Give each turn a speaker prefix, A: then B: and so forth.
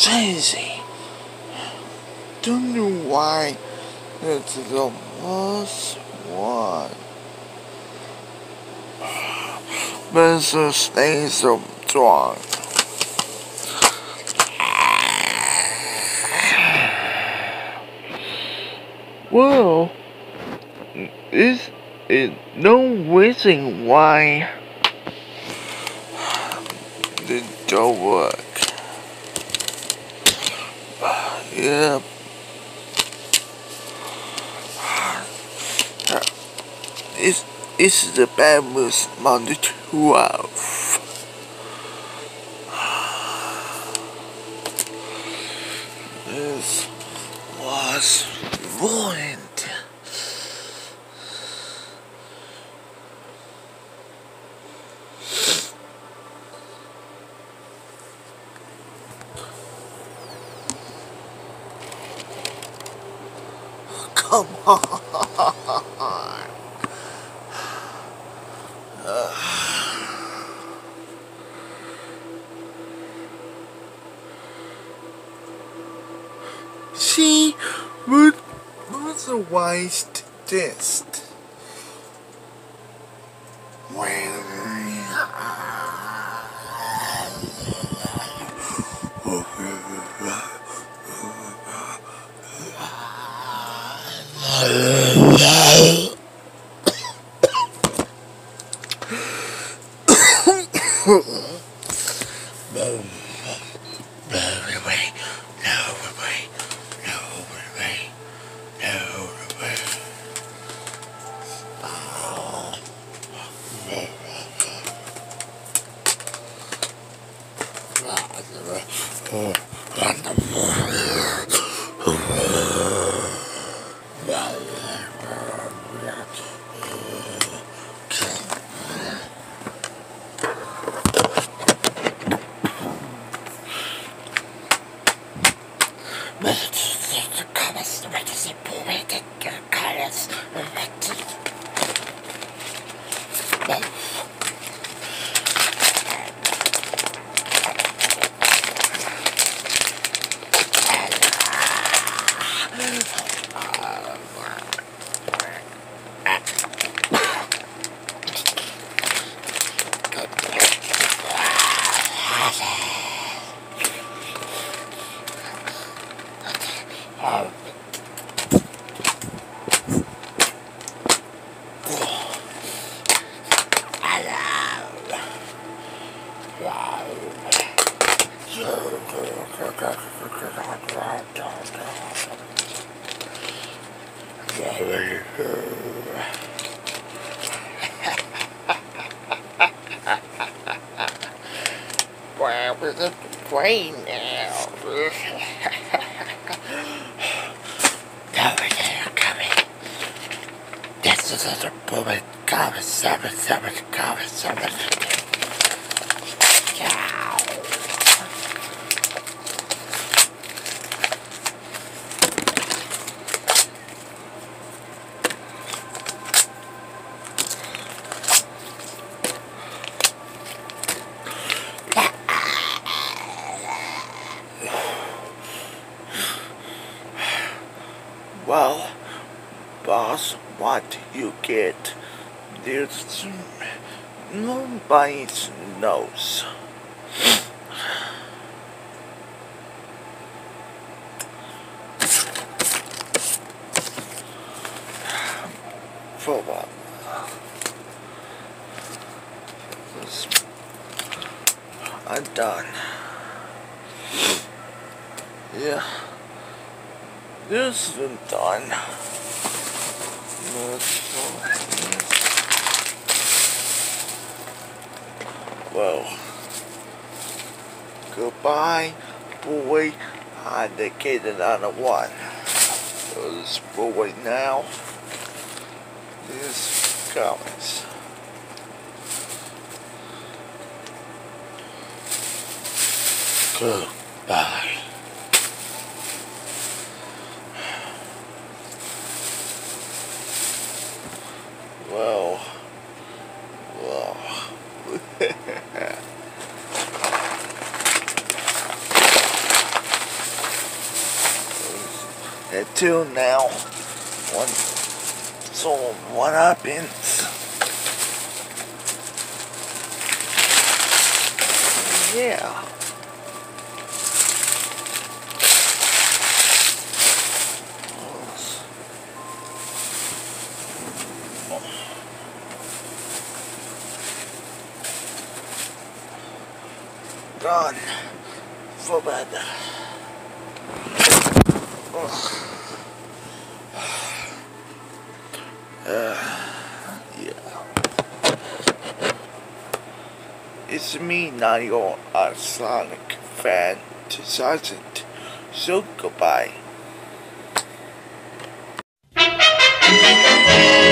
A: Daisy, don't know why it's the worst one. Mr. Stay so strong. Well, this is no reason why it don't work. Yeah. It's the Bamboo's Monday 12. This was ruined. Come on. See, what's a wise test? Where was the brain now? Now they're coming. This is a bullet. Cover 7, cover 7. Well, boss, what you get? There's nobody knows. For what? I'm done. Yeah. This is done. Well, goodbye, boy. I dedicated another one. This boy now is comics. Goodbye. Well. till now. So what happens? Yeah. Gone for bed. Yeah. It's me, Nigel, a Sonic fan 2000. So goodbye.